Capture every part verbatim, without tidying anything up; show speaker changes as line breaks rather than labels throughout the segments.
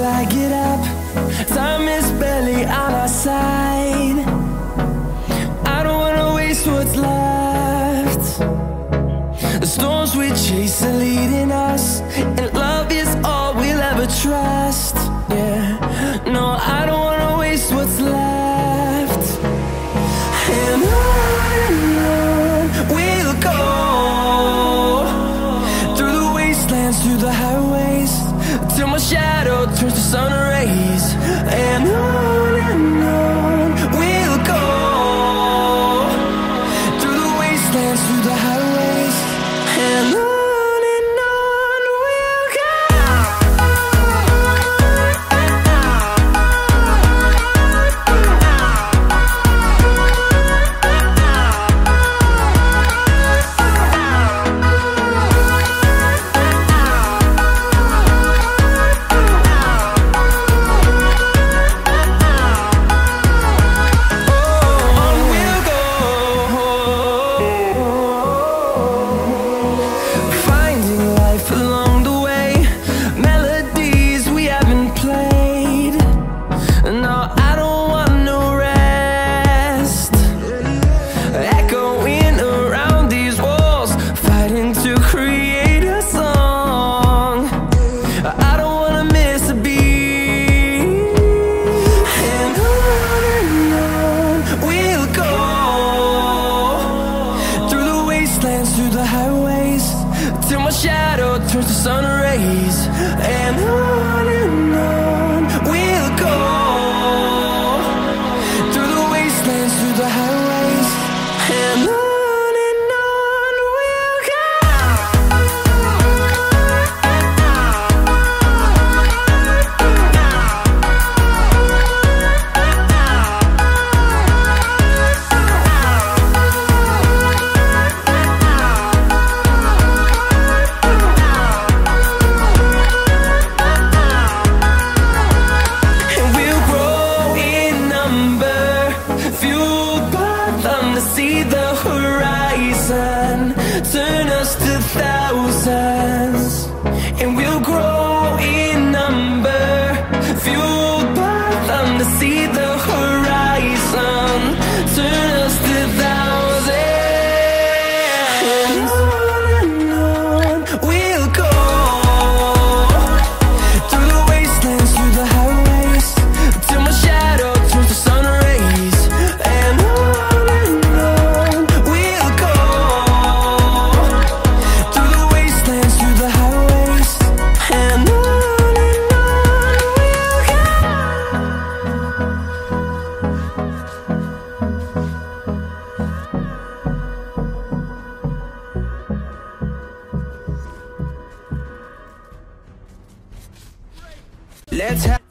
till I get up. Time is barely on our side. I don't wanna waste what's left. The storms we chase are leading us, and love is all we'll ever trust. Yeah, no, I don't wanna waste what's left. And on and on we'll go, through the wastelands, through the highways, till my shadow turns to sun rays. And on and on we'll go, through the wastelands, through the highways, and on. Through the highways, till my shadow turns to sun rays. And on and on we'll go, through the wastelands, through the highways, and on and on we'll go. See the horizon turn us to thousands, and we'll grow in number, fueled by them. To see the horizon turn us to thousands, and on and on we'll go, through the wastelands, through the highways, till my shadow turns to sun rays. And on let's have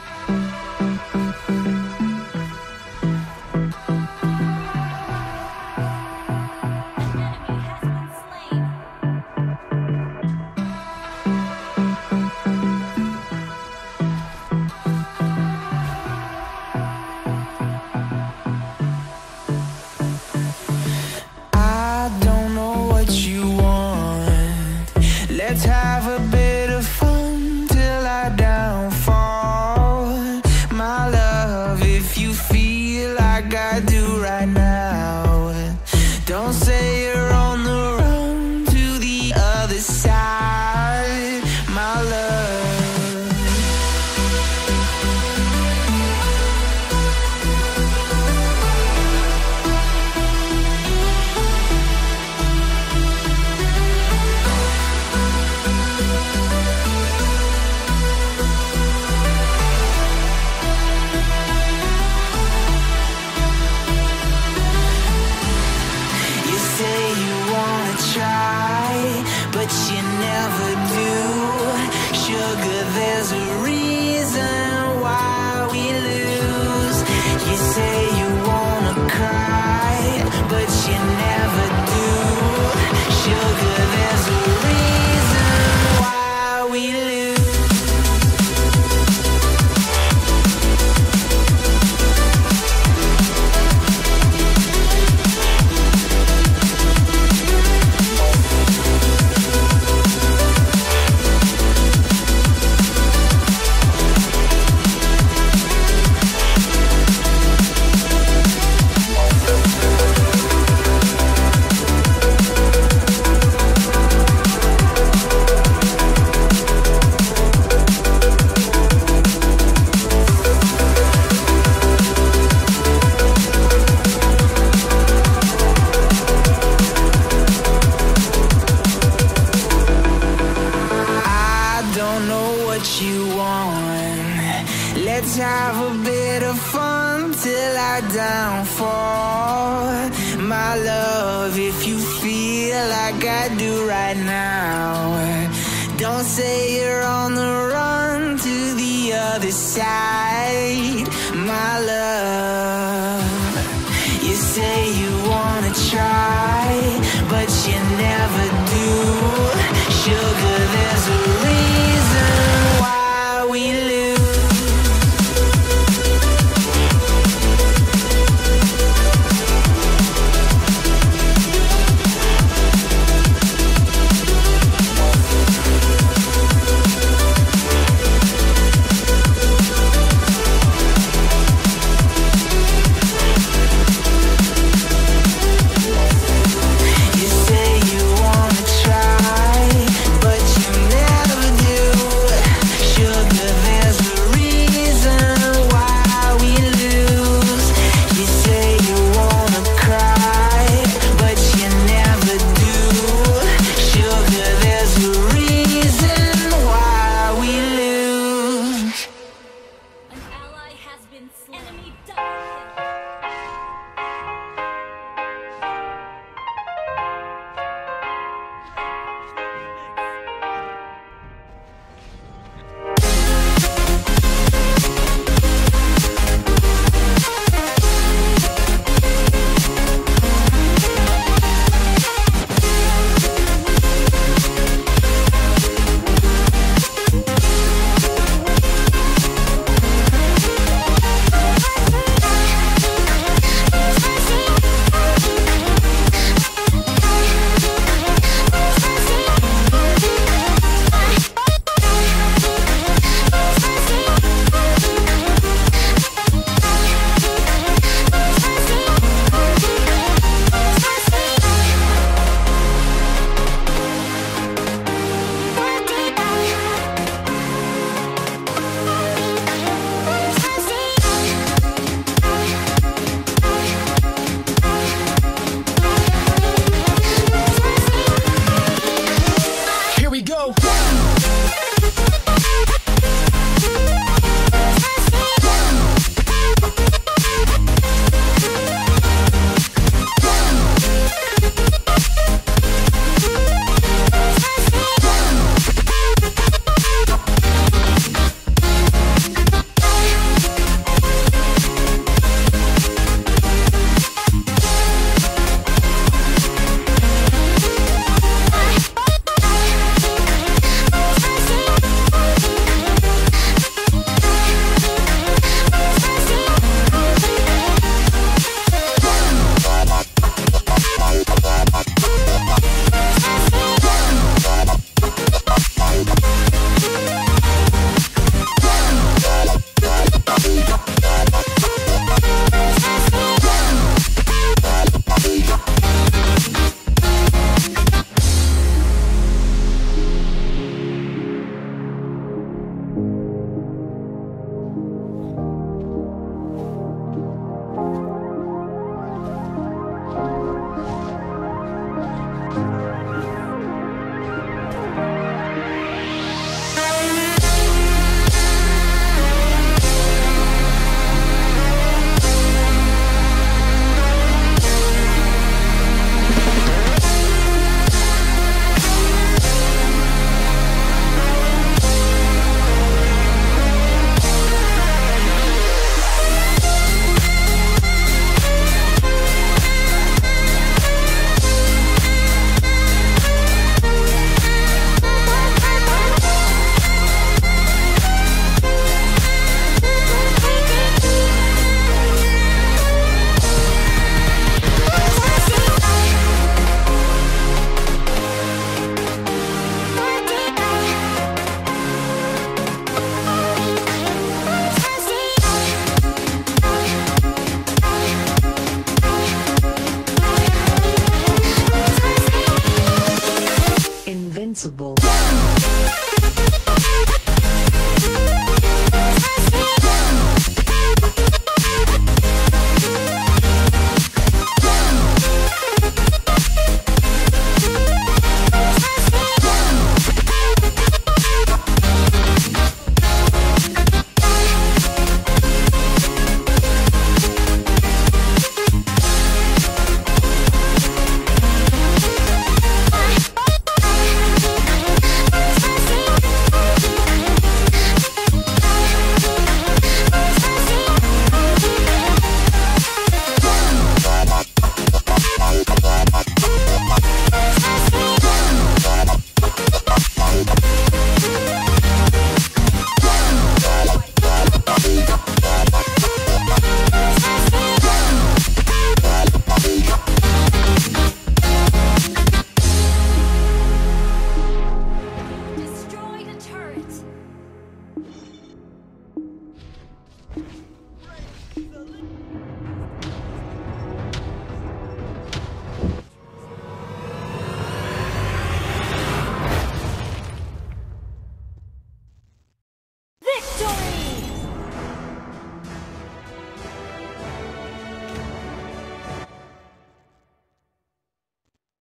I don't know what you want. Let's have a bit of fun till I downfall. My love, if you feel like I do right now, don't say you're on the run to the other side, my love. But you never do. Sugar, there's a reason why we lose. You say you wanna cry, but you never do. Sugar, there's a reason why we lose. my love, if you feel like I do right now, don't say you're on the run to the other side, my love. You say you wanna try, but you never do. Sugar, there's a reason why we lose.
Invincible.